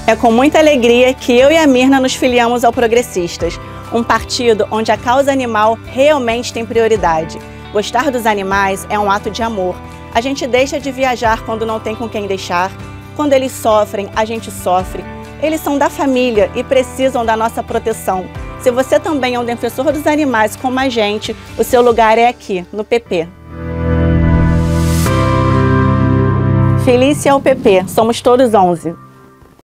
É com muita alegria que eu e a Mirna nos filiamos ao Progressistas, um partido onde a causa animal realmente tem prioridade. Gostar dos animais é um ato de amor. A gente deixa de viajar quando não tem com quem deixar. Quando eles sofrem, a gente sofre. Eles são da família e precisam da nossa proteção. Se você também é um defensor dos animais como a gente, o seu lugar é aqui, no PP. Felice ao PP, somos todos 11.